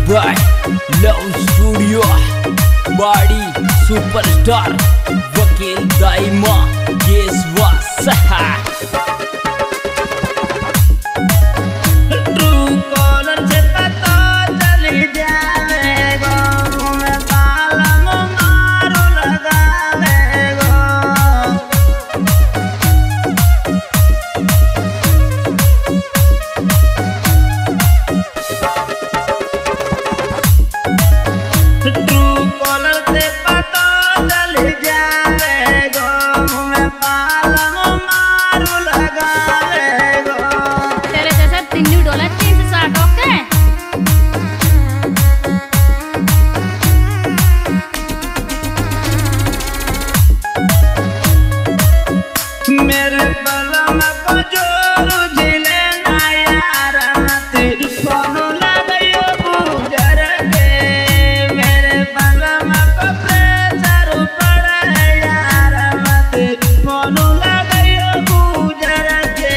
by Love Studio body superstar वकील दाइमा केसवा सहा मेरे बलम को जोरू झिले ना यार तेरी फोनो लगायो गुजर के मेरे बलम को प्रेशर पड़े यार तेरी फोनो लगायो गुजर के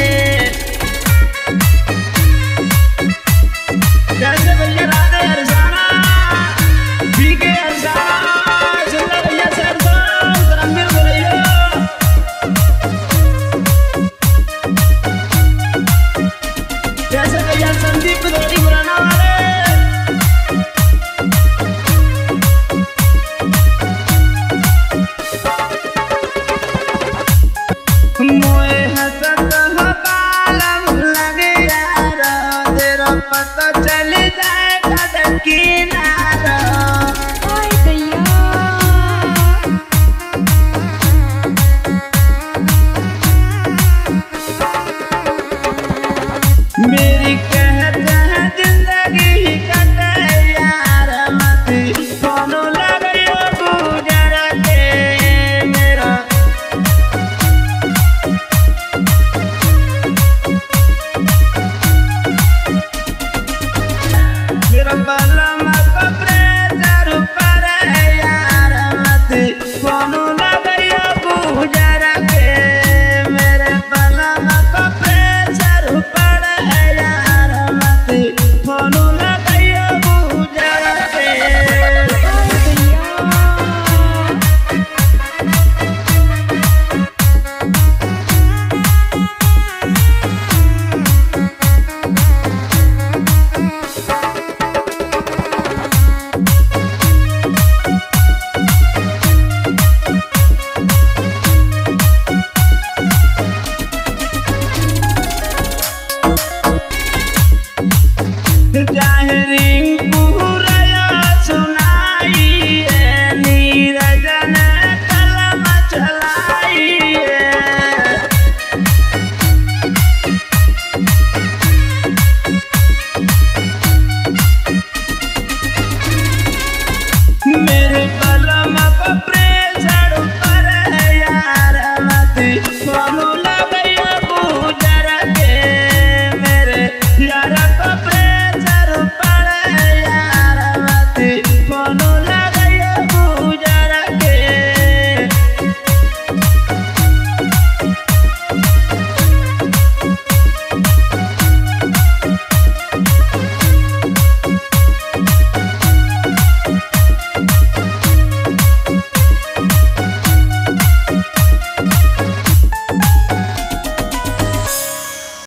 जैसे भैया राधे हरसाना बीके हरसाना सुंदर भैया सरसों तरंगिल बोलियो जैसे भैया संदीप रोटी बुलाना वाले मोए हसत हो बालम लगे यार तेरा पता चल जाए कदर की ना